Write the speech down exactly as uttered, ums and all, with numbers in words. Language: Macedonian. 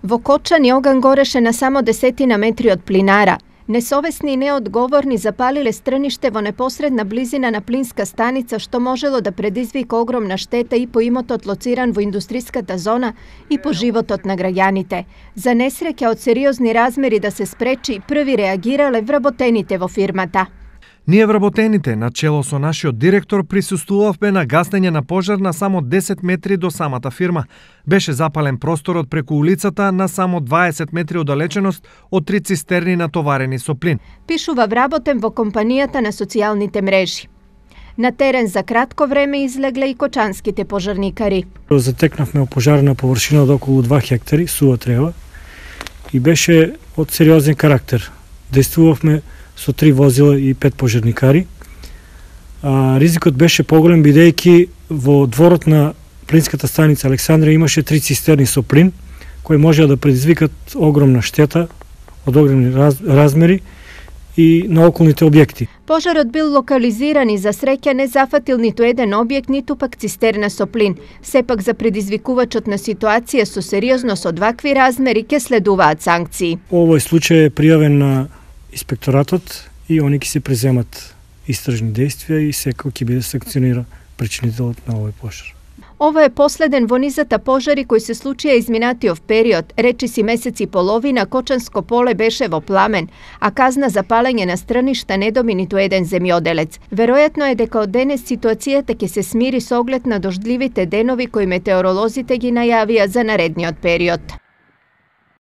Во Кочани оган гореше на само десетина метри од плинара. Несовесни и неодговорни запалиле стрниште во непосредна близина на плинска станица, што можело да предизвика огромна штета и по имотот лоциран во индустриската зона и по животот на граѓаните. За несреќа од сериозни размери да се спречи, први реагирале вработените во фирмата. Ние вработените, на чело со нашиот директор, присуствувавме на гаснење на пожар на само десет метри до самата фирма. Беше запален просторот преку улицата на само дваесет метри оддалеченост од три цистерни натоварени со плин. Пишува вработен во компанијата на социјалните мрежи. На терен за кратко време излегле и кочанските пожарникари. Затекнавме пожарна површина од околу два хектари сува трева и беше од сериозен карактер. Действувавме со три возила и пет пожарникари. А, ризикот беше поголем бидејќи во дворот на плинската станица Александра имаше три цистерни со плин кои можеа да предизвикат огромна штета од огромни раз, размери и на околните објекти. Пожарот бил локализиран и за среќа не зафатил ниту еден објект, ниту пак цистерна со плин. Сепак за предизвикувачот на ситуација со сериозност од вакви размери ќе следуваат санкции. Овој случај е пријавен на инспекторатот и они ќе се преземат истражни действија и секој ќе биде санкционира причинителот на овој пожар. Ова е последен во низата пожари кои се случија изминатиов период. Речиси месец и половина Кочанско поле беше во пламен, а казна за палење на стрништа не доби ниту еден земјоделец. Веројатно е дека од денес ситуацијата ќе се смири со оглед на дождливите денови кои метеоролозите ги најавија за наредниот период.